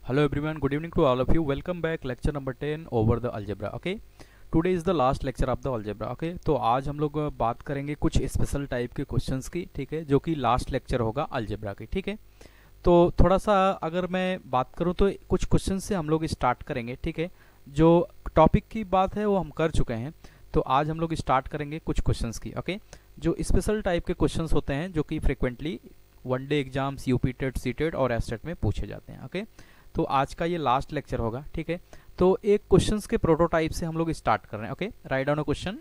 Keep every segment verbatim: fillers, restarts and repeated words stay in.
Hello everyone, good evening to all of you. Welcome back lecture number ten over the algebra. Okay, today is the last lecture of the algebra. Okay, तो आज हम लोग बात करेंगे कुछ special type के questions की, ठीक है, जो कि लास्ट लेक्चर होगा अलजेब्रा की, ठीक है। तो थोड़ा सा अगर मैं बात करूं तो कुछ क्वेश्चन से हम लोग स्टार्ट करेंगे, ठीक है। जो टॉपिक की बात है वो हम कर चुके हैं, तो आज हम लोग स्टार्ट करेंगे कुछ क्वेश्चंस की। ओके, जो स्पेशल टाइप के क्वेश्चंस होते हैं जो कि frequently one day exams, UP TET, सी टेट और एस टेट में पूछे जाते हैं। ओके, तो आज का ये लास्ट लेक्चर होगा, ठीक है। तो एक क्वेश्चंस के प्रोटोटाइप से हम लोग स्टार्ट कर रहे हैं। Okay, right down a question.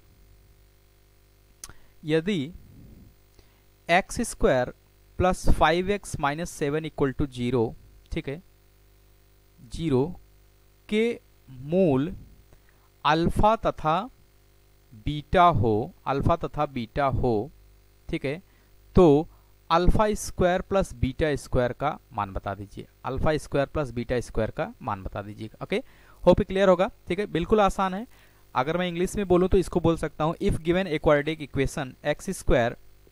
यदि x square plus five x minus seven equal to zero, ठीक है, जीरो के मूल अल्फा तथा बीटा हो, अल्फा तथा बीटा हो, ठीक है, तो alpha square plus beta square का मान बता दीजिए। Alpha square plus beta square का मान बता दीजिएगा। ओके, होप क्लियर होगा, ठीक है। बिल्कुल आसान है। अगर मैं इंग्लिश में बोलूं तो इसको बोल सकता हूं, if given a quadratic equation x square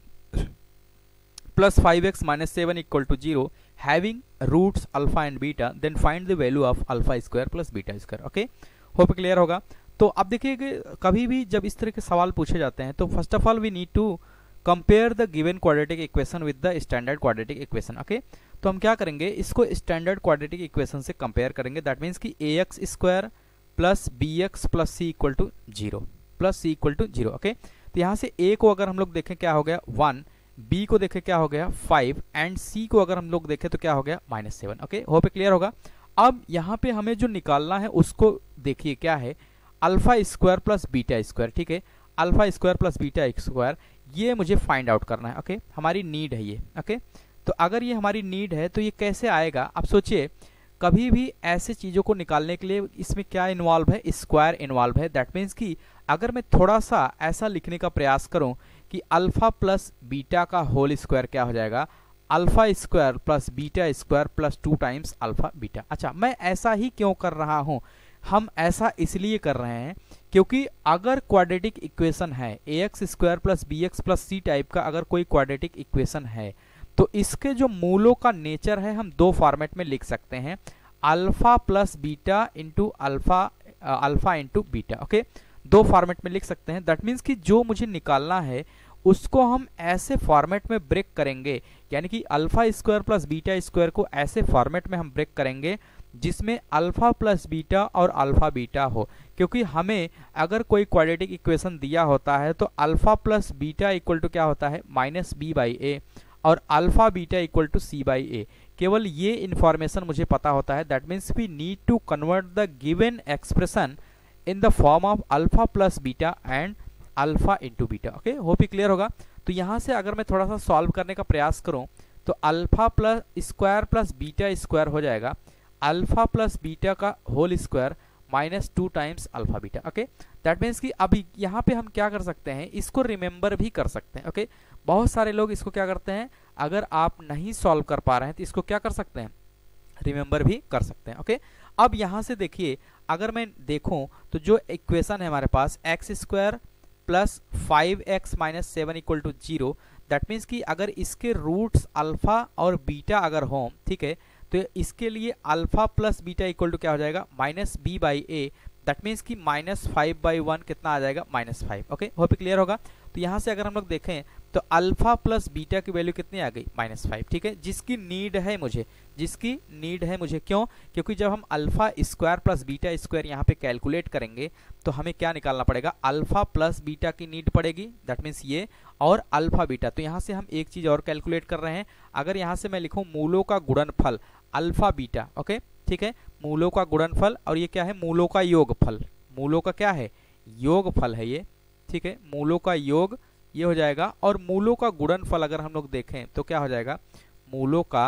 plus five x minus seven equal to zero having roots alpha and beta, then find the value of alpha square plus beta square. Okay, hope clear होगा। तो अब देखिए कि कभी भी जब इस तरह के सवाल पूछे जाते हैं तो first of all we need to compare the given quadratic equation with the standard quadratic equation. Okay, तो हम क्या करेंगे, इसको स्टैंडर्ड क्वाड्रेटिक इक्वेशन से कंपेयर करेंगे। दैट मीन्स कि a x square plus b x plus c equal to zero, plus c equal to zero. Okay, तो यहाँ से ए को अगर हम लोग देखें क्या हो गया वन, बी को देखें क्या हो गया फाइव, एंड सी को अगर हम लोग देखें तो क्या हो गया minus seven. Okay, hope clear होगा। अब यहाँ पे हमें जो निकालना है उसको देखिए क्या है, alpha square plus beta square, ठीक है। Alpha square plus beta square ये मुझे फाइंड आउट करना है। ओके, हमारी नीड है ये। ओके, तो अगर ये हमारी नीड है तो ये कैसे आएगा। अब सोचिए, कभी भी ऐसे चीज़ों को निकालने के लिए इसमें क्या इन्वॉल्व है, स्क्वायर इन्वॉल्व है। दैट मीन्स कि अगर मैं थोड़ा सा ऐसा लिखने का प्रयास करूं कि अल्फा प्लस बीटा का होल स्क्वायर क्या हो जाएगा, alpha square plus beta square plus two times alpha beta. अच्छा, मैं ऐसा ही क्यों कर रहा हूं, हम ऐसा इसलिए कर रहे हैं क्योंकि अगर क्वाड्रेटिक इक्वेशन है a x square plus b x plus c type का, अगर कोई क्वाड्रेटिक इक्वेशन है तो इसके जो मूलों का नेचर है हम दो फॉर्मेट में लिख सकते हैं, alpha plus beta into alpha, alpha into beta. Okay, दो फॉर्मेट में लिख सकते हैं। दैट मीन्स कि जो मुझे निकालना है उसको हम ऐसे फॉर्मेट में ब्रेक करेंगे, यानी कि alpha square plus beta square को ऐसे फॉर्मेट में हम ब्रेक करेंगे जिसमें अल्फा प्लस बीटा और अल्फा बीटा हो। क्योंकि हमें अगर कोई क्वाड्रेटिक इक्वेशन दिया होता है तो alpha plus beta equal to क्या होता है माइनस बी बाई ए, और alpha beta equal to c by a. केवल ये इंफॉर्मेशन मुझे पता होता है। That means we need to convert the given expression in the form of alpha plus beta and alpha into beta. Okay, hope ही clear होगा। तो यहाँ से अगर मैं थोड़ा सा सॉल्व करने का प्रयास करूँ तो alpha plus square plus beta square हो जाएगा अल्फा प्लस बीटा का whole square minus two times alpha beta. Okay, that means कि अभी यहाँ पे हम क्या कर सकते हैं, इसको रिमेंबर भी कर सकते हैं। Okay okay? बहुत सारे लोग इसको क्या करते हैं, अगर आप नहीं सॉल्व कर पा रहे हैं तो इसको क्या कर सकते हैं, रिमेंबर भी कर सकते हैं। Okay okay? अब यहाँ से देखिए, अगर मैं देखूं तो जो इक्वेशन है हमारे पास x square plus five x minus seven equal to zero, that means कि अगर इसके रूट्स अल्फा और बीटा अगर हों, ठीक है, तो इसके लिए alpha plus beta equal to क्या हो जाएगा minus B by a. That means कि माइनस फाइव बाई वन कितना आ जाएगा minus five. Okay, hope clear होगा। तो यहाँ से अगर हम लोग देखें तो अल्फा प्लस बीटा की वैल्यू कितनी आ गई माइनस फाइव, ठीक है, जिसकी नीड है मुझे, जिसकी नीड है मुझे। क्यों, क्योंकि जब हम alpha square plus beta square यहाँ पे कैलकुलेट करेंगे तो हमें क्या निकालना पड़ेगा, अल्फा प्लस बीटा की नीड पड़ेगी। दैट मीन्स ये और अल्फा बीटा। तो यहाँ से हम एक चीज और कैलकुलेट कर रहे हैं। अगर यहाँ से मैं लिखूं मूलों का गुणनफल अल्फा बीटा, ओके, ठीक है, मूलों का गुणनफल, और ये क्या है, मूलों का योगफल। मूलों का क्या है, योगफल है ये, ठीक है, मूलों का योग ये हो जाएगा। और मूलों का गुणनफल अगर हम लोग देखें तो क्या हो जाएगा, मूलों का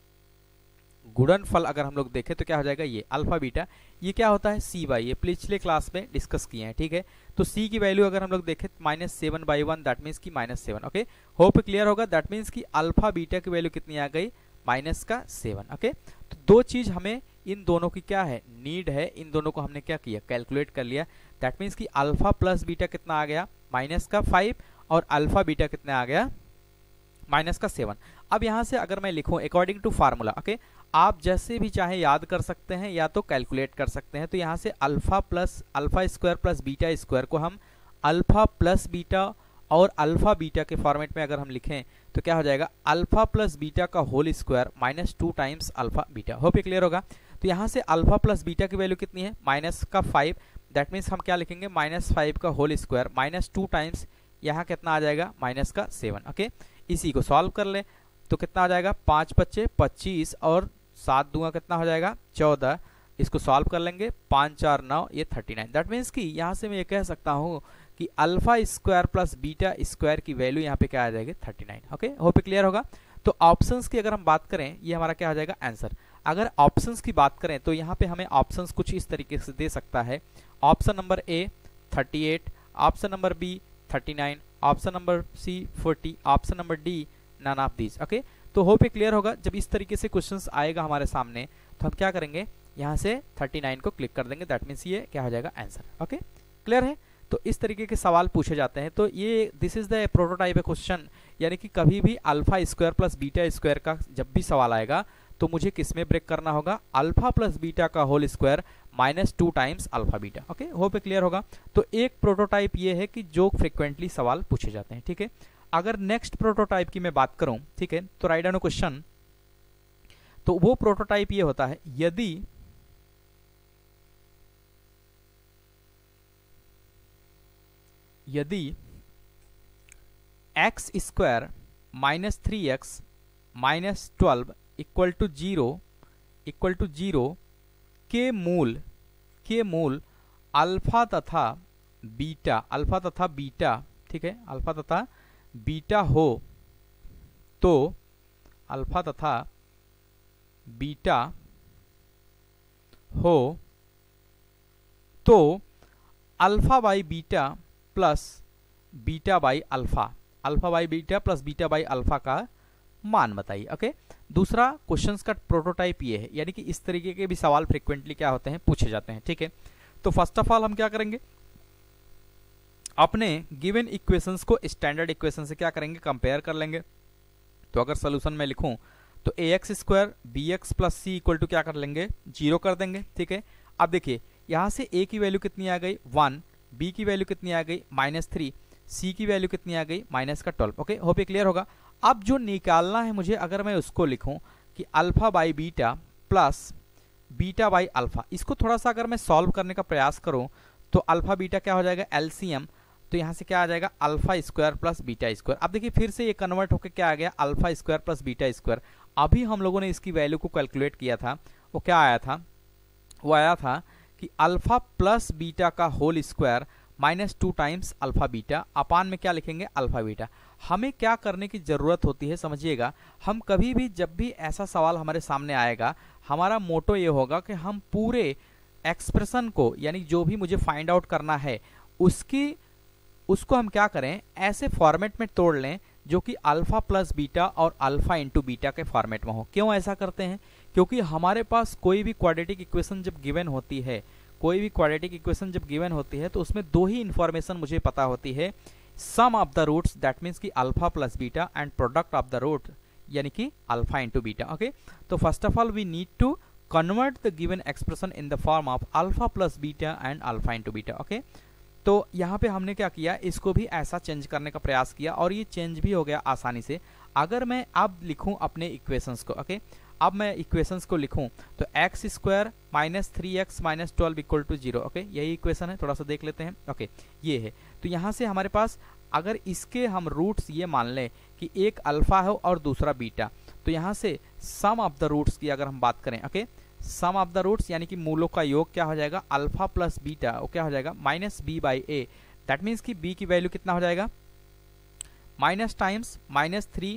गुणनफल अगर हम लोग देखें तो क्या हो जाएगा, ये अल्फा बीटा, ये क्या होता है सी बाई, ये पिछले क्लास में डिस्कस किए हैं, ठीक है। तो सी की वैल्यू अगर हम लोग देखें minus seven by one, that means की minus seven. Okay, hope clear that. That means की अल्फा बीटा की वैल्यू कितनी आ गई, माइनस का सेवन। ओके, तो दो चीज हमें इन दोनों की क्या है, नीड है, इन दोनों को हमने क्या किया, कैलकुलेट कर लिया। दैट मीन्स कि अल्फा प्लस बीटा कितना आ गया माइनस का फाइव, और अल्फा बीटा कितना आ गया माइनस का सेवन। अब यहां से अगर मैं लिखूं अकॉर्डिंग टू फार्मूला, ओके, आप जैसे भी चाहे याद कर सकते हैं या तो कैलकुलेट कर सकते हैं। तो यहाँ से alpha plus alpha square plus beta square को हम अल्फा प्लस बीटा और अल्फा बीटा के फॉर्मेट में अगर हम लिखें तो क्या हो जाएगा, अल्फा प्लस बीटा का whole square minus two times alpha beta. Hope ये क्लियर होगा। तो यहाँ से अल्फा प्लस बीटा की वैल्यू कितनी है, माइनस का फाइव, दैट मीन्स हम क्या लिखेंगे, माइनस फाइव का whole square minus two times यहाँ कितना आ जाएगा, माइनस का सेवन। ओके, इसी को सॉल्व कर ले तो कितना आ जाएगा, पाँच पच्चे पच्चीस और सात दूंगा कितना हो जाएगा, चौदह। इसको सॉल्व कर लेंगे, पाँच चार नौ, ये थर्टी नाइन। दैट मीन्स कि यहाँ से मैं ये कह सकता हूँ कि alpha square plus beta square की वैल्यू यहाँ पे क्या आ जाएगी, thirty nine. Okay, hope clear होगा। तो ऑप्शंस की अगर हम बात करें, ये हमारा क्या हो जाएगा आंसर। अगर ऑप्शंस की बात करें तो यहाँ पे हमें ऑप्शंस कुछ इस तरीके से दे सकता है। Option number A thirty eight, option number B thirty nine, option number C forty, option number D none of these. Okay, तो होप क्लियर होगा। जब इस तरीके से क्वेश्चंस आएगा हमारे सामने तो हम क्या करेंगे, यहाँ से थर्टी नाइन को क्लिक कर देंगे, दैट मीन्स ये क्या हो जाएगा आंसर। ओके, क्लियर है। तो इस तरीके के सवाल पूछे जाते हैं। तो ये this is the prototype question, यानी कि कभी भी alpha square plus beta square का जब भी सवाल आएगा तो मुझे किसमें ब्रेक करना होगा, अल्फा प्लस बीटा का whole square minus two times alpha beta. Okay, hope clear होगा। तो एक प्रोटोटाइप ये है कि जो फ्रिक्वेंटली सवाल पूछे जाते हैं। ठीक है, अगर नेक्स्ट प्रोटोटाइप की मैं बात करूं, ठीक है, तो राइट डाउन क्वेश्चन, तो वो प्रोटोटाइप ये होता है, यदि यदि x square minus three x minus twelve equal to zero equal to zero के मूल के मूल अल्फा तथा बीटा अल्फा तथा बीटा ठीक है, अल्फा तथा बीटा हो तो अल्फा तथा बीटा हो तो alpha by beta plus beta by alpha alpha by beta plus beta by alpha का मान बताइए। ओके, दूसरा क्वेश्चंस का प्रोटोटाइप ये है, यानी कि इस तरीके के भी सवाल फ्रिक्वेंटली क्या होते हैं, पूछे जाते हैं। ठीक है, तो फर्स्ट ऑफ ऑल हम क्या करेंगे, अपने गिवन इक्वेशंस को स्टैंडर्ड इक्वेशन से क्या करेंगे, कंपेयर कर लेंगे। तो अगर सोल्यूशन में लिखूं तो a x square b x plus c equal to क्या कर लेंगे, जीरो कर देंगे। ठीक है, अब देखिए यहाँ से ए की वैल्यू कितनी आ गई, वन, बी की वैल्यू कितनी आ गई, माइनस थ्री, सी की वैल्यू कितनी आ गई, माइनस का ट्वेल्व। ओके, होप ये क्लियर होगा। अब जो निकालना है मुझे, अगर मैं उसको लिखूं कि alpha by beta plus beta by alpha, इसको थोड़ा सा अगर मैं सॉल्व करने का प्रयास करूं तो अल्फा बीटा क्या हो जाएगा, एलसीएम, तो यहाँ से क्या आ जाएगा, alpha square plus beta square. अब देखिए फिर से ये कन्वर्ट होकर क्या आ गया, alpha square plus beta square. अभी हम लोगों ने इसकी वैल्यू को कैलकुलेट किया था, वो क्या आया था, वो आया था कि अल्फा प्लस बीटा का whole square minus two times alpha beta, upon में क्या लिखेंगे, अल्फा बीटा। हमें क्या करने की जरूरत होती है, समझिएगा, हम कभी भी जब भी ऐसा सवाल हमारे सामने आएगा, हमारा मोटो ये होगा कि हम पूरे एक्सप्रेशन को, यानी जो भी मुझे फाइंड आउट करना है उसकी उसको हम क्या करें, ऐसे फॉर्मेट में तोड़ लें जो कि अल्फा प्लस बीटा और अल्फा इंटू बीटा के फॉर्मेट में हो। क्यों ऐसा करते हैं, क्योंकि हमारे पास कोई भी क्वाड्रेटिक इक्वेशन जब गिवन होती है कोई भी क्वाड्रेटिक इक्वेशन जब गिवन होती है तो उसमें दो ही इंफॉर्मेशन मुझे पता होती है, sum of the roots, that means कि alpha plus beta, and product of the root, यानी कि अल्फा इंटू बीटा। ओके, तो first of all we need to convert the given expression in the form of alpha plus beta and alpha into beta. Okay, तो यहाँ पे हमने क्या किया, इसको भी ऐसा चेंज करने का प्रयास किया और ये चेंज भी हो गया आसानी से। अगर मैं अब लिखूं अपने इक्वेशंस को, ओके, अब मैं इक्वेशंस को लिखूं तो x square minus three x minus twelve equal to zero. Okay, यही इक्वेशन है, थोड़ा सा देख लेते हैं। ओके, ये है। तो यहाँ से हमारे पास अगर इसके हम रूट्स ये मान लें कि एक अल्फा हो और दूसरा बीटा, तो यहाँ से सम ऑफ द रूट्स की अगर हम बात करें, okay, sum of the roots यानी कि मूलों का योग क्या हो जाएगा, अल्फा प्लस बीटा, वो क्या हो जाएगा, minus B by a. That means कि बी की वैल्यू कितना हो जाएगा, minus times minus three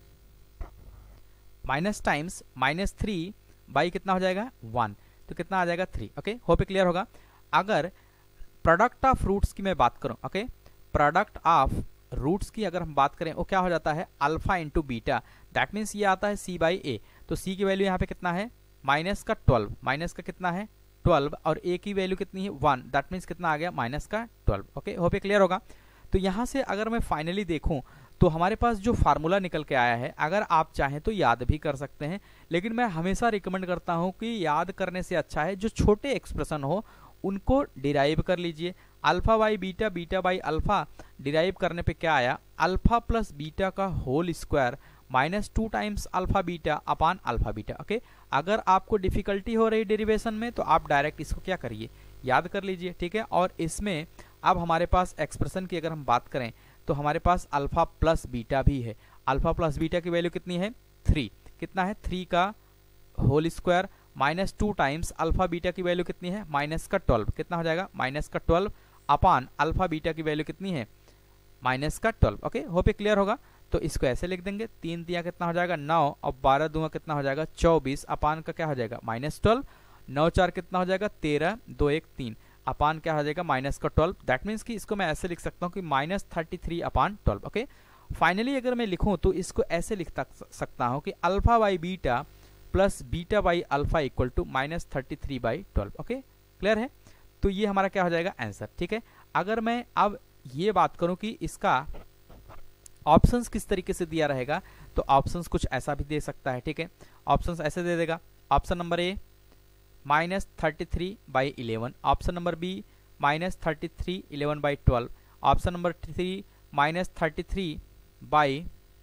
minus times minus three by कितना हो जाएगा, वन, तो कितना आ जाएगा, थ्री। ओके, होप क्लियर होगा। अगर प्रोडक्ट ऑफ रूट्स की मैं बात करूं, ओके, प्रोडक्ट ऑफ रूट्स की अगर हम बात करें, वो क्या हो जाता है, alpha into beta, that means ये आता है सी बाई ए। तो सी की वैल्यू यहाँ पे कितना है, माइनस का ट्वेल्व, माइनस का कितना है, ट्वेल्व, और ए की वैल्यू कितनी है, वन, दैट मीन्स कितना आ गया, माइनस का ट्वेल्व। ओके, होप क्लियर होगा। तो यहाँ से अगर मैं फाइनली देखूं तो हमारे पास जो फार्मूला निकल के आया है, अगर आप चाहें तो याद भी कर सकते हैं, लेकिन मैं हमेशा रिकमेंड करता हूं कि याद करने से अच्छा है जो छोटे एक्सप्रेशन हो उनको डिराइव कर लीजिए। Alpha by beta, beta by alpha derive करने पे क्या आया, अल्फा प्लस बीटा का whole square minus two times alpha beta upon alpha beta. Okay, अगर आपको डिफिकल्टी हो रही डेरिवेशन में तो आप डायरेक्ट इसको क्या करिए, याद कर लीजिए, ठीक है। और इसमें अब हमारे पास एक्सप्रेशन की अगर हम बात करें तो हमारे पास अल्फा प्लस बीटा भी है। अल्फा प्लस बीटा की वैल्यू कितनी है, थ्री। कितना है, थ्री का whole square minus two times alpha beta की वैल्यू कितनी है, माइनस का ट्वेल्व। कितना हो जाएगा, माइनस का ट्वेल्व अपान अल्फा बीटा की वैल्यू कितनी है, माइनस का ट्वेल्व। ओके, होप क्लियर होगा। तो इसको ऐसे लिख देंगे, तीन दिया कितना हो जाएगा, नौ, और बारह दूंगा कितना हो जाएगा, चौबीस, अपान का क्या हो जाएगा, माइनस ट्वेल्व। नौ चार कितना हो जाएगा, तेरह, दो एक तीन, अपान क्या हो जाएगा, माइनस का ट्वेल्व। दैट मीन्स कि इसको मैं ऐसे लिख सकता हूँ कि minus thirty three upon twelve. Okay, finally अगर मैं लिखूँ तो इसको ऐसे लिख सकता हूँ कि alpha by beta plus beta by alpha equal to minus thirty three by twelve. Okay, clear है। तो ये हमारा क्या हो जाएगा, आंसर, ठीक है। अगर मैं अब ये बात करूं कि इसका ऑप्शंस किस तरीके से दिया रहेगा, तो ऑप्शंस कुछ ऐसा भी दे सकता है, ठीक है। ऑप्शंस ऐसे दे देगा, option number A minus thirty three by eleven, option number B minus thirty three eleven by twelve, option number three minus thirty three by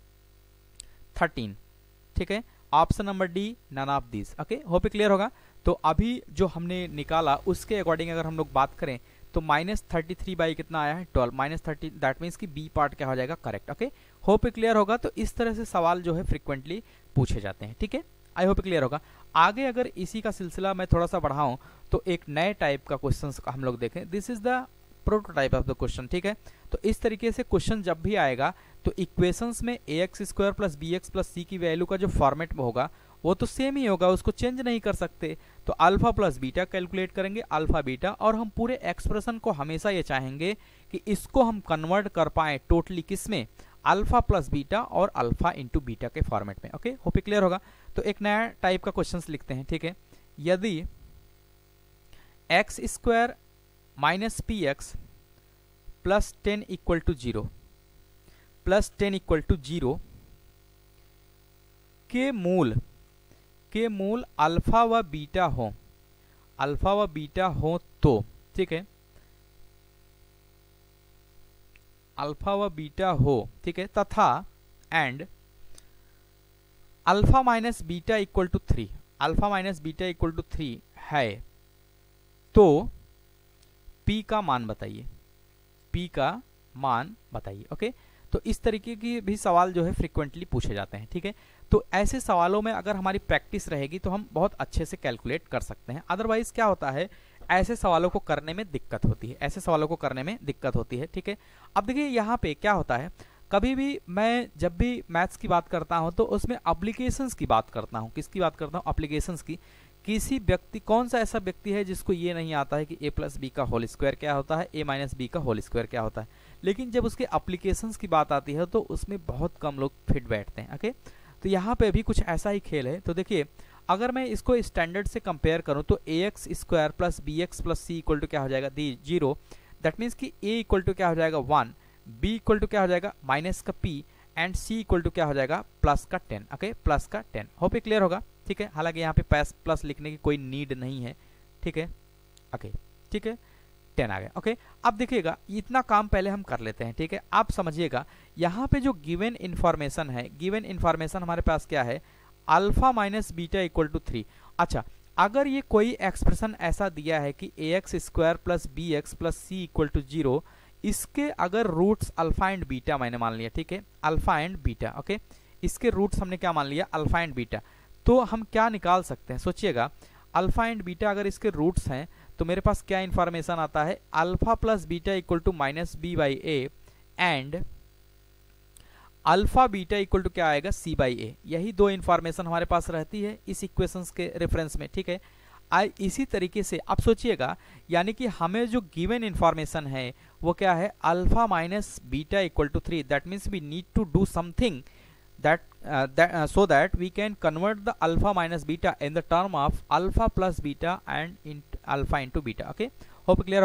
thirteen, ठीक है। Option number D none of this. Okay, hope clear होगा। तो अभी जो हमने निकाला उसके according अगर हम लोग बात करें तो माइनस थर्टी थ्री बाई कितना आया है, twelve, minus thirty, that means कि बी पार्ट क्या हो जाएगा, करेक्ट। ओके, होप क्लियर होगा। तो इस तरह से सवाल जो है फ्रिक्वेंटली पूछे जाते हैं, ठीक है। आई होप क्लियर होगा। आगे अगर इसी का सिलसिला मैं थोड़ा सा बढ़ाऊं तो एक नए टाइप का क्वेश्चन हम लोग देखें। This is the prototype of the question, ठीक है। तो इस तरीके से क्वेश्चन जब भी आएगा तो इक्वेशंस में a x square plus b x plus c की वैल्यू का जो फॉर्मेट में होगा वो तो सेम ही होगा, उसको चेंज नहीं कर सकते। तो अल्फा प्लस बीटा कैलकुलेट करेंगे, अल्फा बीटा, और हम पूरे एक्सप्रेशन को हमेशा ये चाहेंगे कि इसको हम कन्वर्ट कर पाए टोटली किसमें, अल्फा प्लस बीटा और अल्फा इंटू बीटा के फॉर्मेट में। ओके, होप क्लियर होगा। तो एक नया टाइप का क्वेश्चन लिखते हैं, ठीक है। यदि x square minus p x plus ten equal to zero plus ten equal to zero के मूल के मूल अल्फा व बीटा हो, अल्फा व बीटा हो तो, ठीक है, अल्फा व बीटा हो, ठीक है, तथा and alpha minus beta equal to three, alpha minus beta equal to three है, तो पी का मान बताइए, पी का मान बताइए। ओके, तो इस तरीके की भी सवाल जो है फ्रिक्वेंटली पूछे जाते हैं, ठीक है। तो ऐसे सवालों में अगर हमारी प्रैक्टिस रहेगी तो हम बहुत अच्छे से कैलकुलेट कर सकते हैं। अदरवाइज क्या होता है, ऐसे सवालों को करने में दिक्कत होती है, ऐसे सवालों को करने में दिक्कत होती है, ठीक है। अब देखिए यहाँ पे क्या होता है, कभी भी मैं जब भी मैथ्स की बात करता हूँ तो उसमें एप्लीकेशंस की बात करता हूँ। किसकी बात करता हूँ, एप्लीकेशंस की। किसी व्यक्ति, कौन सा ऐसा व्यक्ति है जिसको ये नहीं आता है कि ए प्लस बी का होल स्क्वायर क्या होता है, ए माइनस बी का होल स्क्वायर क्या होता है। लेकिन जब उसके एप्लीकेशंस की बात आती है तो उसमें बहुत कम लोग फिट बैठते हैं। ओके, तो यहाँ पे भी कुछ ऐसा ही खेल है। तो देखिए, अगर मैं इसको स्टैंडर्ड से कंपेयर करूँ तो a x square plus b x plus c equal to क्या हो जाएगा, दी जीरो। दैट मीन्स कि ए इक्वल टू क्या हो जाएगा, वन, बी इक्वल टू क्या हो जाएगा, माइनस का P, and C equal to क्या हो जाएगा, प्लस का टेन। ओके, प्लस का टेन। होप क्लियर होगा, ठीक है। हालांकि यहाँ पे प्लस प्लस लिखने की कोई नीड नहीं है, ठीक है। ओके, ठीक है, टेन आ गया। ओके, अब देखिएगा, इतना काम पहले हम कर लेते हैं, ठीक है। आप समझिएगा, यहाँ पे जो गिवन इन्फॉर्मेशन है, गिवन इन्फॉर्मेशन हमारे पास क्या है, alpha minus beta equal to three. अच्छा, अगर ये कोई एक्सप्रेशन ऐसा दिया है कि a x square plus b x plus c equal to zero, इसके अगर रूट्स अल्फा एंड बीटा मैंने मान लिया, ठीक है, अल्फा एंड बीटा। ओके, इसके रूट्स हमने क्या मान लिया, अल्फा एंड बीटा। तो हम क्या निकाल सकते हैं, सोचिएगा, अल्फा एंड बीटा अगर इसके रूट्स हैं तो मेरे पास क्या इंफॉर्मेशन आता है, alpha plus beta equal to minus B by A, and alpha beta equal to क्या आएगा, सी बाई ए। यही दो इंफॉर्मेशन हमारे पास रहती है इस इक्वेशंस के रेफरेंस में, ठीक है। आ, इसी तरीके से आप सोचिएगा, यानी कि हमें जो गिवन इंफॉर्मेशन है वो क्या है, alpha minus beta equal to three. That means we need to do something that uh, that uh, so that we can convert the alpha minus beta in the term of alpha plus beta and in alpha into beta। okay, hope clear होगा।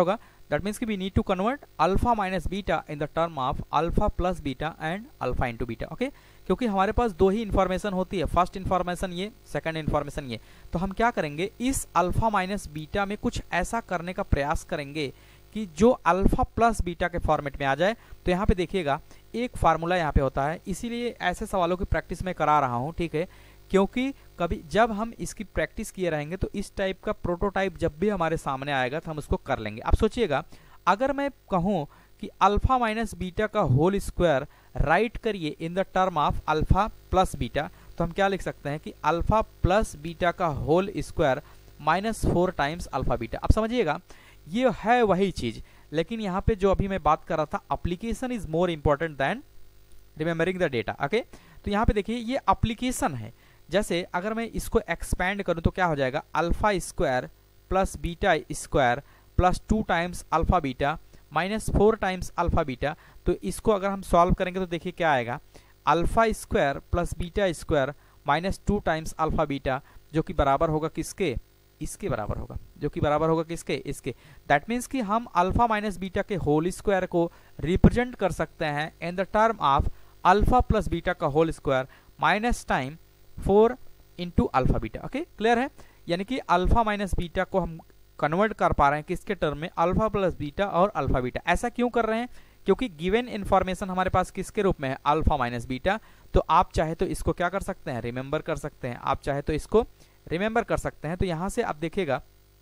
That means कि we need to convert alpha minus beta in the term of alpha plus beta and alpha into beta. Okay, क्योंकि हमारे पास दो ही information होती है, first information ये, सेकंड इन्फॉर्मेशन ये। तो हम क्या करेंगे, इस अल्फा माइनस बीटा में कुछ ऐसा करने का प्रयास करेंगे कि जो अल्फा प्लस बीटा के फॉर्मेट में आ जाए। तो यहाँ पे देखिएगा एक फार्मूला यहाँ पे होता है, इसीलिए ऐसे सवालों की प्रैक्टिस मैं करा रहा हूँ, ठीक है, क्योंकि कभी जब हम इसकी प्रैक्टिस किए रहेंगे तो इस टाइप का प्रोटोटाइप जब भी हमारे सामने आएगा तो हम उसको कर लेंगे। अब सोचिएगा, अगर मैं कहूँ कि अल्फा माइनस बीटा का होल स्क्वायर राइट करिए in the term of alpha plus beta, तो हम क्या लिख सकते हैं कि अल्फा प्लस बीटा का whole square minus four times alpha beta. अब समझिएगा, ये है वही चीज, लेकिन यहाँ पे जो अभी मैं बात कर रहा था, application is more important than remembering the data. Okay, तो यहाँ पे देखिए ये एप्लीकेशन है। जैसे अगर मैं इसको एक्सपैंड करूं तो क्या हो जाएगा, alpha square plus beta square plus two times alpha beta minus four times alpha beta. तो इसको अगर हम सॉल्व करेंगे तो देखिए क्या आएगा, alpha square plus beta square minus two times alpha beta, जो कि बराबर होगा किसके, इसके बराबर होगा, जो कि बराबर होगा किसके, इसके। दैट मीन्स कि हम अल्फा माइनस बीटा के होल स्क्वायर को रिप्रेजेंट कर सकते हैं in the term of alpha plus beta का whole square minus time four into alpha beta. Okay, clear है, यानी कि अल्फा माइनस बीटा को हम कन्वर्ट कर पा रहे हैं किसके टर्म में, अल्फा प्लस बीटा और अल्फा बीटा। ऐसा क्यों कर रहे हैं, क्योंकि गिवन इन्फॉर्मेशन हमारे पास किसके रूप में है, अल्फा माइनस बीटा। तो आप चाहे तो इसको क्या कर सकते हैं, रिमेंबर कर सकते हैं, आप चाहे तो इसको रिमेंबर कर सकते हैं। तो यहां से आप देखिएगा,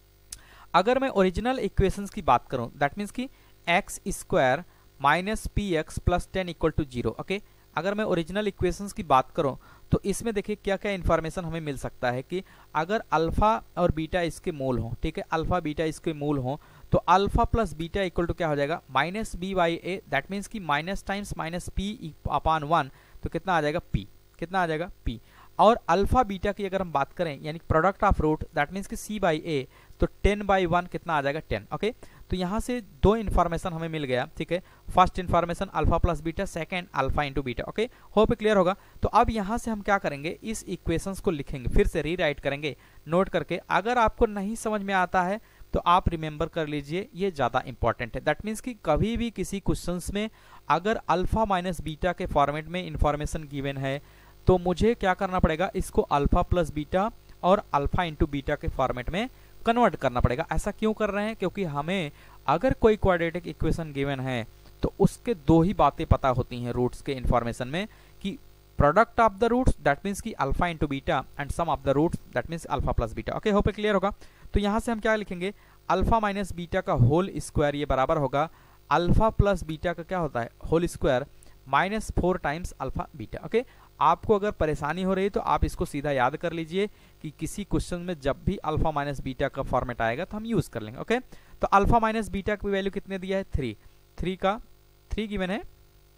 अगर मैं ओरिजिनल इक्वेशंस की बात करूं, दैट मीन्स कि x square minus p x plus ten equal to zero. Okay, अगर मैं ओरिजिनल इक्वेशंस की बात करूं तो इसमें देखिए क्या क्या इन्फॉर्मेशन हमें मिल सकता है कि अगर अल्फा और बीटा इसके मूल हो, ठीक है, अल्फा बीटा इसके मूल हो, तो alpha plus beta equal to क्या हो जाएगा, minus B by a. That means कि minus times minus p upon one, तो कितना आ जाएगा, पी। कितना आ जाएगा, पी। और अल्फा बीटा की अगर हम बात करें, यानी product of root, that means कि सी बाई ए, तो टेन बाई वन कितना आ जाएगा, टेन। ओके, तो यहाँ से दो इन्फॉर्मेशन हमें मिल गया, ठीक है, first information alpha plus beta, second alpha into beta. Okay, hope clear होगा। तो अब यहाँ से हम क्या करेंगे, इस इक्वेशंस को लिखेंगे, फिर से रीराइट करेंगे नोट करके। अगर आपको नहीं समझ में आता है तो आप रिमेंबर कर लीजिए, ये ज़्यादा इंपॉर्टेंट है। दैट मीन्स कि कभी भी किसी क्वेश्चंस में अगर अल्फा माइनस बीटा के फॉर्मेट में इन्फॉर्मेशन गिवन है तो मुझे क्या करना पड़ेगा, इसको अल्फा प्लस बीटा और अल्फा इंटू बीटा के फॉर्मेट में कन्वर्ट करना पड़ेगा। ऐसा क्यों कर रहे हैं, क्योंकि हमें अगर कोई क्वाड्रेटिक इक्वेशन गिवन है तो उसके दो ही बातें पता होती हैं रूट्स के इन्फॉर्मेशन में, कि product of the roots, that means कि alpha into beta, and sum of the roots, that means alpha plus beta. Okay, hope clear होगा। तो यहाँ से हम क्या लिखेंगे, अल्फा माइनस बीटा का होल स्क्वायर, ये बराबर होगा अल्फा प्लस बीटा का क्या होता है, whole square minus four times alpha beta. Okay, आपको अगर परेशानी हो रही है तो आप इसको सीधा याद कर लीजिए कि किसी क्वेश्चन में जब भी अल्फा माइनस बीटा का फॉर्मेट आएगा तो हम यूज कर लेंगे। ओके, तो अल्फा माइनस बीटा की वैल्यू कितने दिया है, थ्री। थ्री का थ्री गिवन है,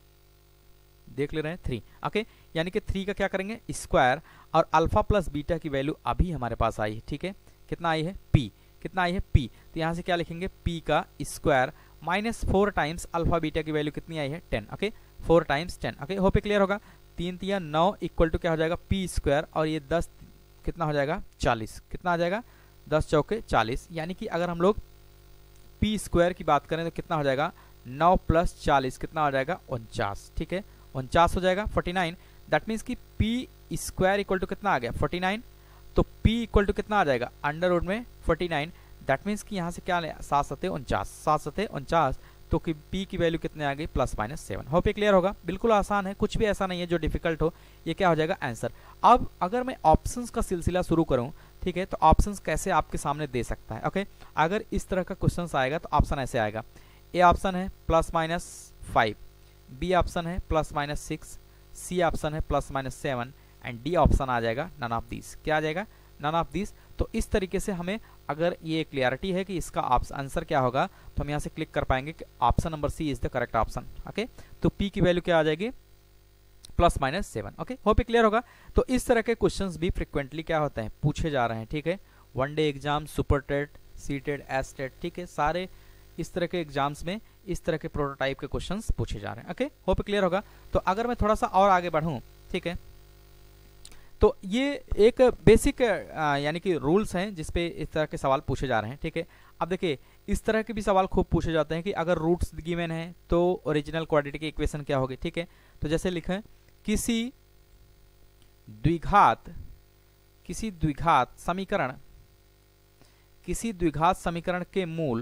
देख ले रहे हैं, थ्री। ओके, यानी कि थ्री का क्या करेंगे, स्क्वायर, और अल्फा प्लस बीटा की वैल्यू अभी हमारे पास आई है, ठीक है, कितना आई है, पी। कितना आई है, पी। तो यहाँ से क्या लिखेंगे, पी का square minus four times alpha beta की वैल्यू कितनी आई है, ten. Okay, four times ten. Okay, hope clear होगा। तीन तिया नौ इक्वल टू क्या हो जाएगा, पी स्क्वायर, और ये दस कितना हो जाएगा, चालीस। कितना आ जाएगा, दस चौके चालीस। यानी कि अगर हम लोग पी स्क्वायर की बात करें तो कितना हो जाएगा, नौ प्लस चालीस कितना हो जाएगा, उनचास। ठीक है, उनचास हो जाएगा, फोर्टी नाइन। दैट मीन्स कि पी स्क्वायर इक्वल टू कितना आ गया, फोर्टी नाइन। तो पी इक्वल टू कितना आ जाएगा, अंडर रूट में फोर्टी नाइन। दैट मीन्स कि यहाँ से क्या ले, सात सते उनचास, सात सते उनचास। तो कि पी की वैल्यू कितने आ गई, प्लस माइनस सेवन। होप ये क्लियर होगा, बिल्कुल आसान है, कुछ भी ऐसा नहीं है जो डिफिकल्ट हो। ये क्या हो जाएगा, आंसर। अब अगर मैं ऑप्शंस का सिलसिला शुरू करूं, ठीक है, तो ऑप्शंस कैसे आपके सामने दे सकता है। ओके, अगर इस तरह का क्वेश्चन आएगा तो ऑप्शन ऐसे आएगा, ए ऑप्शन है plus minus five, B option है plus minus six, C option है plus minus seven, and D option आ जाएगा नन ऑफ दिस। क्या आ जाएगा, नन ऑफ दिस। तो इस तरीके से हमें अगर ये क्लियरिटी है कि इसका आंसर क्या होगा, तो हम यहाँ से क्लिक कर पाएंगे कि option number C is the correct option. Okay, तो पी की वैल्यू क्या आ जाएगी, plus minus seven. Okay, hope clear होगा। तो इस तरह के क्वेश्चंस भी फ्रिक्वेंटली क्या होते हैं, पूछे जा रहे हैं। ठीक है, one day exam, super TET, C TET, S TET, ठीक है, सारे इस तरह के एग्जाम्स में इस तरह के प्रोटोटाइप के क्वेश्चंस पूछे जा रहे हैं। ओके, होप क्लियर होगा। तो अगर मैं थोड़ा सा और आगे बढ़ूं, ठीक है, तो ये एक बेसिक यानी कि रूल्स हैं जिसपे इस तरह के सवाल पूछे जा रहे हैं, ठीक है। अब देखिए इस तरह के भी सवाल खूब पूछे जाते हैं कि अगर रूट्स गिवन है तो ओरिजिनल क्वाड्रेटिक इक्वेशन क्या होगी, ठीक है। तो जैसे लिखें किसी द्विघात किसी द्विघात समीकरण किसी द्विघात समीकरण के मूल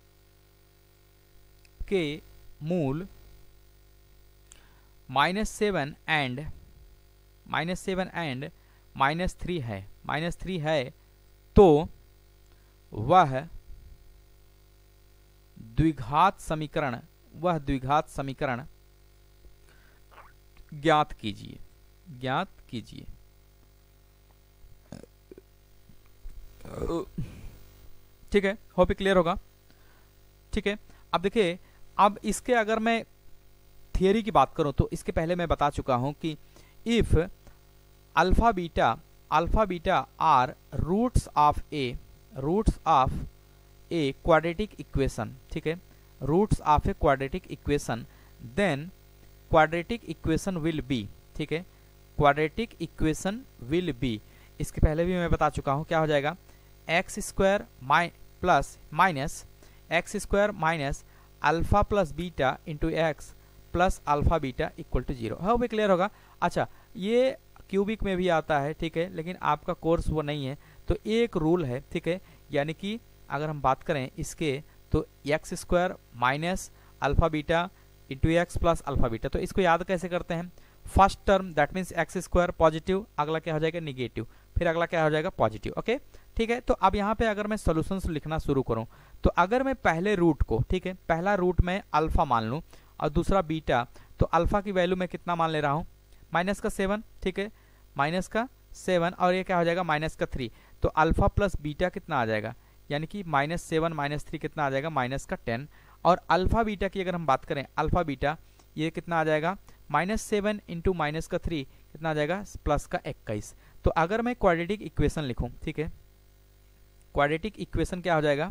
के मूल minus seven and minus seven and minus three है माइनस थ्री है तो वह द्विघात समीकरण वह द्विघात समीकरण ज्ञात कीजिए ज्ञात कीजिए ठीक है। होप ये क्लियर होगा, ठीक है। अब देखिए अब इसके अगर मैं थियरी की बात करूं तो इसके पहले मैं बता चुका हूं कि if alpha beta alpha beta are roots of a roots of a quadratic equation, ठीक है, roots of a quadratic equation, then quadratic equation will be, ठीक है, क्वाड्रेटिक इक्वेशन विल बी, इसके पहले भी मैं बता चुका हूं क्या हो जाएगा, x square my plus minus x square minus alpha plus beta into x plus alpha beta equal to zero. हाँ वो भी क्लियर होगा। अच्छा ये क्यूबिक में भी आता है, ठीक है, लेकिन आपका कोर्स वो नहीं है तो एक रूल है, ठीक है, यानी कि अगर हम बात करें इसके तो x square minus alpha beta into x plus alpha beta, तो इसको याद कैसे करते हैं, first term that means x square positive, अगला क्या हो जाएगा निगेटिव, फिर अगला क्या हो जाएगा पॉजिटिव, ओके, ठीक है। तो अब यहाँ पे अगर मैं सॉल्यूशंस लिखना शुरू करूँ तो अगर मैं पहले रूट को, ठीक है, पहला रूट में अल्फा मान लूँ और दूसरा बीटा, तो अल्फा की वैल्यू मैं कितना मान ले रहा हूँ, माइनस का सेवन, ठीक है, माइनस का सेवन और ये क्या हो जाएगा माइनस का थ्री, तो अल्फा प्लस बीटा कितना आ जाएगा, यानी कि माइनस सेवन माइनस थ्री कितना आ जाएगा माइनस का टेन, और अल्फा बीटा की अगर हम बात करें अल्फा बीटा ये कितना आ जाएगा माइनस सेवन इंटू माइनस का थ्री कितना आ जाएगा प्लस का इक्कीस। तो अगर मैं क्वाड्रेटिक इक्वेशन लिखूं, ठीक है, क्वाड्रेटिक इक्वेशन क्या हो जाएगा,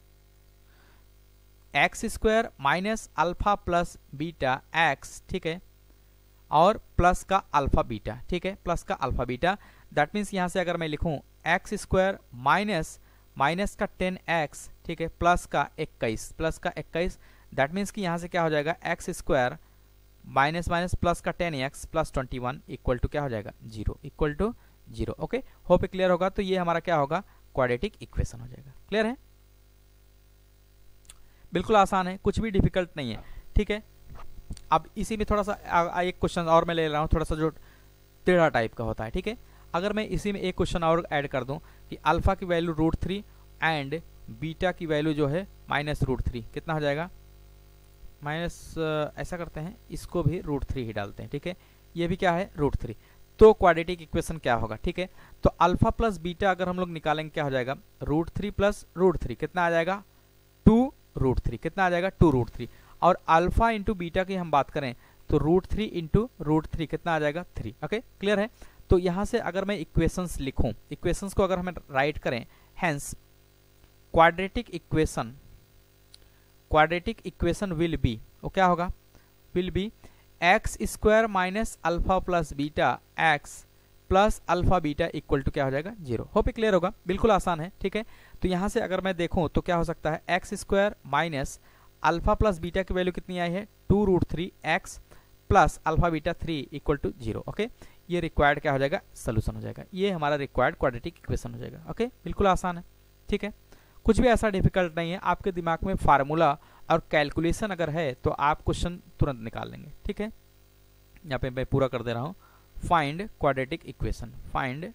x square minus alpha plus beta x, ठीक है, और प्लस का अल्फा बीटा, ठीक है, प्लस का अल्फा बीटा, दैट मीन्स यहां से अगर मैं लिखूं एक्स स्क्वायर माइनस माइनस का टेन एक्स, ठीक है, प्लस का इक्कीस प्लस का इक्कीस, दैट मीन्स कि यहां से क्या हो जाएगा x square minus minus plus का ten x plus twenty one equal to क्या हो जाएगा zero, equal to zero, okay. Hope clear होगा। तो ये हमारा क्या होगा क्वाड्रेटिक इक्वेशन हो जाएगा। क्लियर है, बिल्कुल आसान है, कुछ भी डिफिकल्ट नहीं है, ठीक है। अब इसी में थोड़ा सा एक क्वेश्चन और मैं ले रहा हूँ, थोड़ा सा जो टेढ़ा टाइप का होता है, ठीक है। अगर मैं इसी में एक क्वेश्चन और ऐड कर दूं कि अल्फा की value root three and beta की वैल्यू जो है माइनस रूट थ्री, कितना हो जाएगा माइनस, ऐसा करते हैं इसको भी रूट थ्री ही डालते हैं, ठीक है, ये भी क्या है रूट थ्री, तो क्वाड्रेटिक इक्वेशन क्या होगा, ठीक है। तो अल्फा प्लस बीटा अगर हम लोग निकालेंगे क्या हो जाएगा root three plus root three कितना आ जाएगा टू रूट थ्री, कितना आ जाएगा टू रूट थ्री, और अल्फा इंटू बीटा की हम बात करें तो root three into root three कितना आ जाएगा थ्री, ओके क्लियर है। तो यहां से अगर मैं इक्वेशंस लिखूं, इक्वेशंस को अगर हम राइट करें, hence quadratic equation quadratic equation will be, वो क्या होगा will be x square minus alpha plus beta x plus alpha beta equal to क्या हो जाएगा जीरो। होप क्लियर होगा, बिल्कुल आसान है, ठीक है। तो यहां से अगर मैं देखूं तो क्या हो सकता है x square minus alpha plus beta की वैल्यू कितनी आई है two root three x plus alpha beta three equal to zero, okay. ये रिक्वायर्ड क्या हो जाएगा सोल्यूशन हो जाएगा, ये हमारा रिक्वायर्ड क्वाड्रेटिक इक्वेशन हो जाएगा, ओके बिल्कुल आसान है, ठीक है, कुछ भी ऐसा डिफिकल्ट नहीं है। आपके दिमाग में फार्मूला और कैलकुलेशन अगर है तो आप क्वेश्चन तुरंत निकाल लेंगे, ठीक है। यहाँ पे मैं पूरा कर दे रहा हूँ, find quadratic equation, find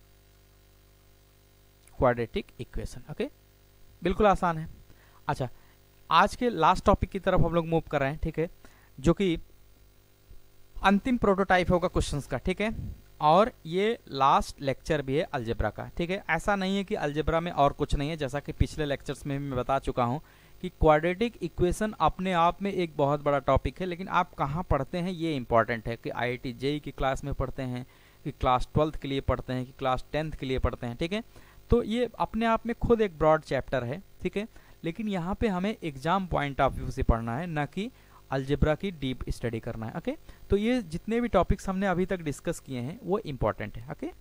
quadratic equation, okay बिल्कुल आसान है। अच्छा आज के लास्ट टॉपिक की तरफ हम लोग मूव कर रहे हैं, ठीक है, जो कि अंतिम प्रोटोटाइप होगा क्वेश्चंस का, ठीक है, और ये लास्ट लेक्चर भी है अलजेब्रा का, ठीक है। ऐसा नहीं है कि अलजेब्रा में और कुछ नहीं है, जैसा कि पिछले लेक्चर्स में मैं बता चुका हूं कि क्वाड्रेटिक इक्वेशन अपने आप में एक बहुत बड़ा टॉपिक है, लेकिन आप कहाँ पढ़ते हैं ये इंपॉर्टेंट है, कि आई आई टी जेई की क्लास में पढ़ते हैं, कि क्लास ट्वेल्थ के लिए पढ़ते हैं, कि क्लास टेंथ के लिए पढ़ते हैं, ठीक है। तो ये अपने आप में खुद एक ब्रॉड चैप्टर है, ठीक है, लेकिन यहाँ पे हमें एग्जाम पॉइंट ऑफ व्यू से पढ़ना है, ना कि अलजेब्रा की डीप स्टडी करना है। ओके, तो ये जितने भी टॉपिक्स हमने अभी तक डिस्कस किए हैं वो इंपॉर्टेंट है। Okay,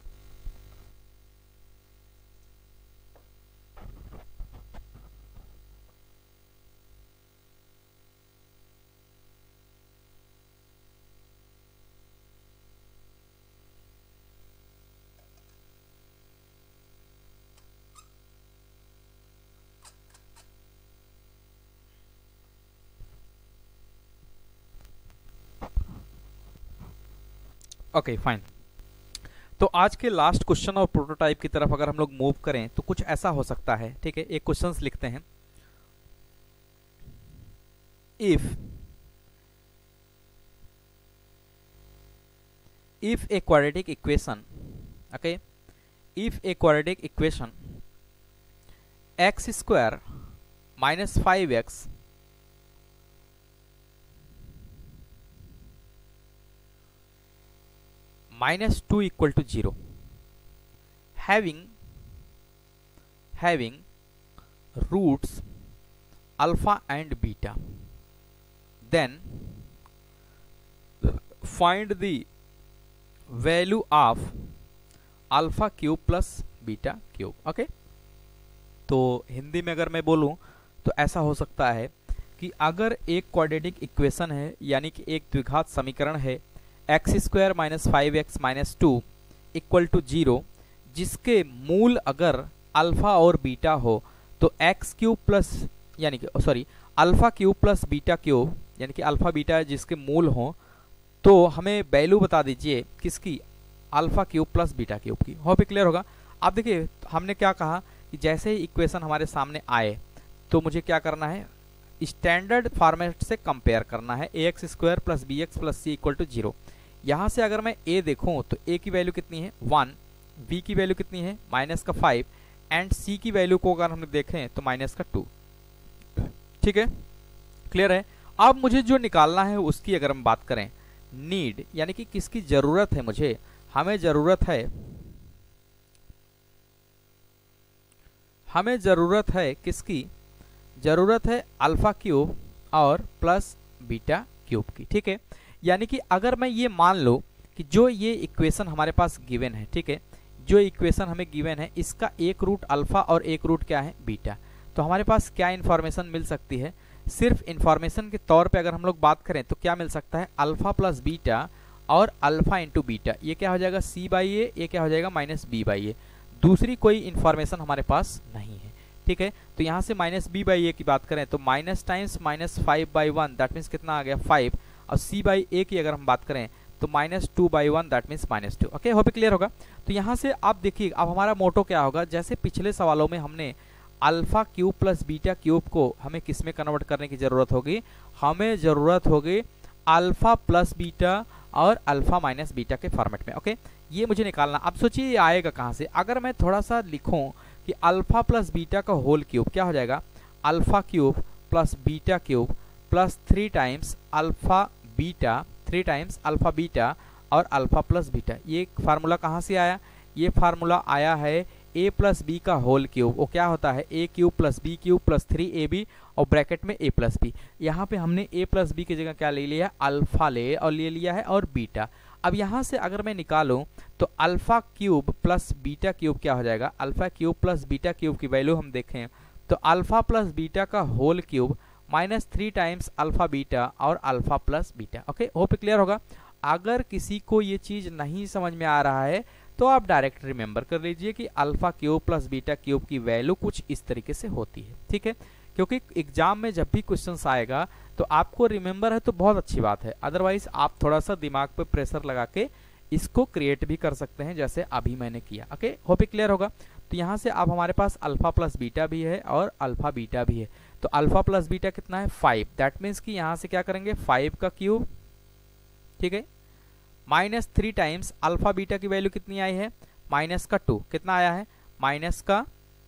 okay fine. तो आज के लास्ट क्वेश्चन और प्रोटोटाइप की तरफ अगर हम लोग मूव करें तो कुछ ऐसा हो सकता है। ठीक है, एक क्वेश्चंस लिखते हैं। If if a quadratic equation, okay, if a quadratic equation x square minus five x minus two equal to zero, having having roots alpha and beta, then find the value of alpha cube plus beta cube। Okay, तो हिंदी में अगर मैं बोलूं तो ऐसा हो सकता है कि अगर एक क्वाड्रेटिक इक्वेशन है, यानी कि एक द्विघात समीकरण है, x square minus five x minus two equal to zero, जिसके मूल अगर अल्फा और बीटा हो तो एक्स क्यूब प्लस यानी कि sorry alpha cube plus beta cube, यानी कि अल्फा बीटा जिसके मूल हो, तो हमें वैल्यू बता दीजिए किसकी, alpha cube plus beta cube की। होप क्लियर होगा। आप देखिए हमने क्या कहा कि जैसे ही इक्वेशन हमारे सामने आए तो मुझे क्या करना है, स्टैंडर्ड फॉर्मेट से कंपेयर करना है। A x square plus b x plus c equal to zero. यहाँ से अगर मैं a देखूं तो a की वैल्यू कितनी है वन, b की वैल्यू कितनी है माइनस का फाइव, एंड c की वैल्यू को अगर हम देखें तो माइनस का टू। ठीक है, क्लियर है। अब मुझे जो निकालना है उसकी अगर हम बात करें, नीड यानी कि किसकी जरूरत है, मुझे हमें जरूरत है हमें जरूरत है किसकी, जरूरत है अल्फा क्यूब और प्लस बीटा क्यूब की। ठीक है, यानी कि अगर मैं ये मान लो कि जो ये इक्वेशन हमारे पास गिवन है, ठीक है, जो इक्वेशन हमें गिवन है इसका एक रूट अल्फा और एक रूट क्या है बीटा, तो हमारे पास क्या इन्फॉर्मेशन मिल सकती है, सिर्फ इन्फॉर्मेशन के तौर पे अगर हम लोग बात करें तो क्या मिल सकता है, अल्फा प्लस बीटा और अल्फा इंटू बीटा, ये क्या हो जाएगा सी बाई ए, ये क्या हो जाएगा माइनस बी बाई ए। दूसरी कोई इन्फॉर्मेशन हमारे पास नहीं है। ठीक है, तो यहाँ से माइनस बी बाई ए की बात करें तो minus times minus five by one, that means कितना आ गया फाइव, और सी बाई ए की अगर हम बात करें तो minus two by one, that means minus two. Okay, hope clear होगा। तो यहाँ से आप देखिए अब हमारा मोटो क्या होगा, जैसे पिछले सवालों में हमने alpha cube plus beta cube को हमें किस में कन्वर्ट करने की जरूरत होगी, हमें जरूरत होगी अल्फा प्लस बीटा और अल्फा माइनस बीटा के फॉर्मेट में। ओके, ये मुझे निकालना। अब सोचिए ये आएगा कहाँ से, अगर मैं थोड़ा सा लिखूं कि अल्फा प्लस बीटा का होल क्यूब क्या हो जाएगा, alpha cube plus beta cube plus three times alpha beta, three times alpha beta और अल्फा प्लस बीटा। ये फार्मूला कहाँ से आया, ये फार्मूला आया है a प्लस बी का होल क्यूब, वो क्या होता है a cube plus b cube plus three a b और ब्रैकेट में a प्लस बी। यहाँ पे हमने a प्लस बी की जगह क्या ले लिया, अल्फा ले और ले लिया है और बीटा। अब यहाँ से अगर मैं निकालूं तो alpha cube plus beta cube क्या हो जाएगा, alpha cube plus beta cube की वैल्यू हम देखें तो अल्फा प्लस बीटा का whole cube minus three times alpha beta और alpha plus beta. Okay, hope clear होगा। अगर किसी को ये चीज नहीं समझ में आ रहा है तो आप डायरेक्ट रिमेंबर कर लीजिए कि alpha cube plus beta cube की वैल्यू कुछ इस तरीके से होती है। ठीक है, क्योंकि एग्जाम में जब भी क्वेश्चंस आएगा तो आपको रिमेंबर है तो बहुत अच्छी बात है, अदरवाइज आप थोड़ा सा दिमाग पे प्रेशर लगा के इसको क्रिएट भी कर सकते हैं जैसे अभी मैंने किया। ओके, होप क्लियर होगा। तो यहाँ से अब हमारे पास अल्फा प्लस बीटा भी है और अल्फा बीटा भी है, तो अल्फा प्लस बीटा कितना है फाइव, दैट मीन्स कि यहाँ से क्या करेंगे फाइव का क्यूब, ठीक है, minus three times alpha beta की वैल्यू कितनी आई है माइनस का टू, कितना आया है माइनस का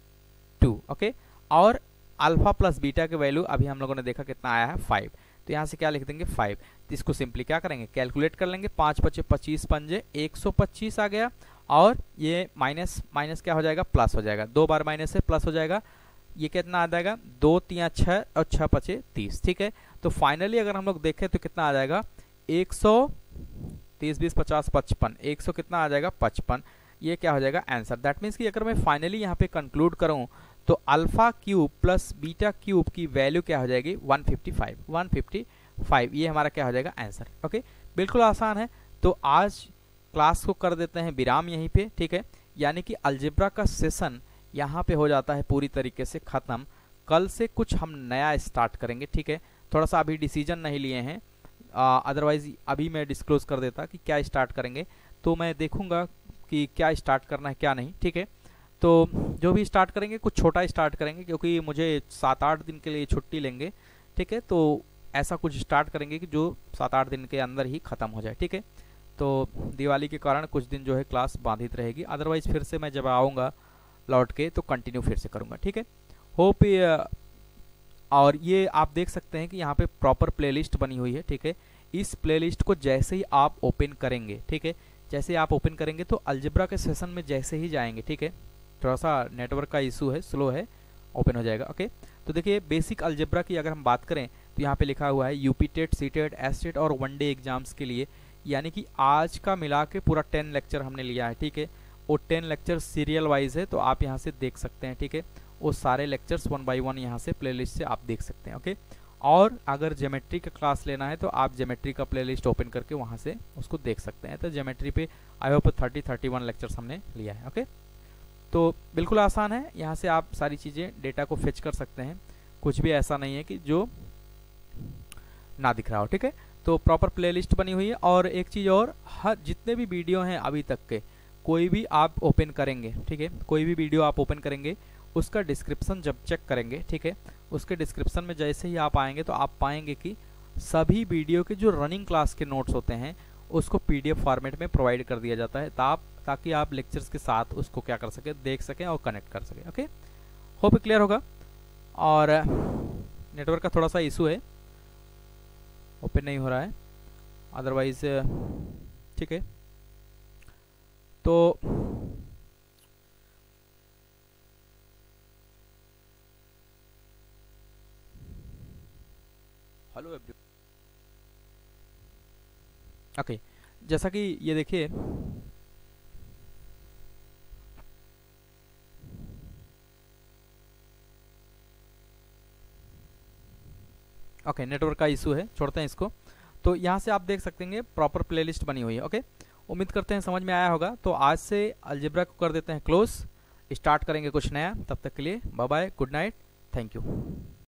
टू। ओके, और अल्फा प्लस बीटा की वैल्यू अभी हम लोगों ने देखा कितना आया है फाइव, तो यहाँ से क्या लिख देंगे फाइव। तो इसको सिंपली क्या करेंगे कैलकुलेट कर लेंगे, पाँच पच्चीस पच्चीस पंजे एक सौ पच्चीस आ गया, और ये माइनस माइनस क्या हो जाएगा प्लस हो जाएगा, दो बार माइनस से प्लस हो जाएगा, ये कितना आ जाएगा, दो तिया छः और छः पचे तीस, ठीक है। तो फाइनली अगर हम लोग देखें तो कितना आ जाएगा, एक सौ तीस बीस पचास पचपन, एक सौ कितना आ जाएगा पचपन, ये क्या हो जाएगा आंसर। दैट मीन्स कि अगर मैं फाइनली यहाँ पे कंक्लूड करूँ तो alpha cube plus beta cube की वैल्यू क्या हो जाएगी, one fifty five, one fifty five, ये हमारा क्या हो जाएगा आंसर। ओके, बिल्कुल आसान है। तो आज क्लास को कर देते हैं विराम यहीं पे, ठीक है। यानी कि अलजेब्रा का सेशन यहाँ पे हो जाता है पूरी तरीके से ख़त्म। कल से कुछ हम नया स्टार्ट करेंगे, ठीक है। थोड़ा सा अभी डिसीजन नहीं लिए हैं, अदरवाइज अभी मैं डिस्क्लोज कर देता कि क्या स्टार्ट करेंगे, तो मैं देखूंगा कि क्या स्टार्ट करना है क्या नहीं, ठीक है। तो जो भी स्टार्ट करेंगे कुछ छोटा स्टार्ट करेंगे, क्योंकि मुझे सात आठ दिन के लिए छुट्टी लेंगे, ठीक है। तो ऐसा कुछ स्टार्ट करेंगे कि जो सात आठ दिन के अंदर ही ख़त्म हो जाए, ठीक है। तो दिवाली के कारण कुछ दिन जो है क्लास बाधित रहेगी, अदरवाइज फिर से मैं जब आऊँगा लौट के तो कंटिन्यू फिर से करूँगा, ठीक है। होप, और ये आप देख सकते हैं कि यहाँ पे प्रॉपर प्लेलिस्ट बनी हुई है, ठीक है। इस प्लेलिस्ट को जैसे ही आप ओपन करेंगे, ठीक है, जैसे आप ओपन करेंगे तो अलजेब्रा के सेशन में जैसे ही जाएंगे, ठीक है, थोड़ा सा नेटवर्क का इशू है, स्लो है, ओपन हो जाएगा। ओके, तो देखिए बेसिक अलजेब्रा की अगर हम बात करें तो यहाँ पे लिखा हुआ है UP TET, C TET, S TET और वन डे एग्जाम्स के लिए, यानी कि आज का मिला के पूरा टेन लेक्चर हमने लिया है, ठीक है। वो टेन लेक्चर सीरियल वाइज है, तो आप यहाँ से देख सकते हैं, ठीक है। वो सारे लेक्चर्स वन बाई वन यहाँ से प्लेलिस्ट से आप देख सकते हैं। ओके, और अगर ज्योमेट्री का क्लास लेना है तो आप ज्योमेट्री का प्लेलिस्ट ओपन करके वहाँ से उसको देख सकते हैं। तो ज्योमेट्री पे I hope thirty thirty one lectures हमने लिया है। ओके, तो बिल्कुल आसान है, यहाँ से आप सारी चीज़ें डेटा को फेच कर सकते हैं, कुछ भी ऐसा नहीं है कि जो ना दिख रहा हो, ठीक है। तो प्रॉपर प्लेलिस्ट बनी हुई है। और एक चीज़ और, हर जितने भी वीडियो हैं अभी तक के, कोई भी आप ओपन करेंगे, ठीक है, कोई भी वीडियो आप ओपन करेंगे उसका डिस्क्रिप्शन जब चेक करेंगे, ठीक है, उसके डिस्क्रिप्शन में जैसे ही आप आएंगे तो आप पाएंगे कि सभी वीडियो के जो रनिंग क्लास के नोट्स होते हैं उसको पीडीएफ फॉर्मेट में प्रोवाइड कर दिया जाता है, ताप ताकि आप लेक्चर्स के साथ उसको क्या कर सकें, देख सकें और कनेक्ट कर सकें। ओके, होप क्लियर होगा। और नेटवर्क का थोड़ा सा इशू है, ओपन नहीं हो रहा है, अदरवाइज ठीक है। तो हेलो एवरीवन, ओके, जैसा कि ये देखिए ओके, नेटवर्क का इशू है, छोड़ते हैं इसको। तो यहाँ से आप देख सकते हैं प्रॉपर प्लेलिस्ट बनी हुई है। ओके, उम्मीद करते हैं समझ में आया होगा। तो आज से अलजेब्रा को कर देते हैं क्लोज, स्टार्ट करेंगे कुछ नया। तब तक के लिए bye bye, good night, thank you.